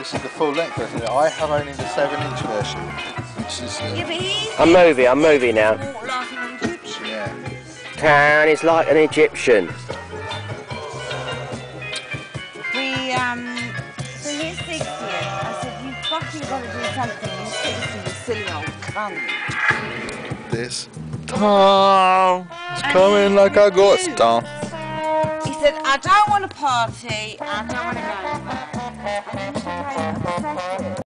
This is the full length version. I have only the 7-inch version, which is. Yeah, but he's I'm moving now. like an Egyptian. Yeah. Town is like an Egyptian. So he's 60. I said, you've fucking got to do something. He's 60, you silly old cunt. This. Tom! It's coming like I got Tom. He said, I don't want to party, I don't want to go.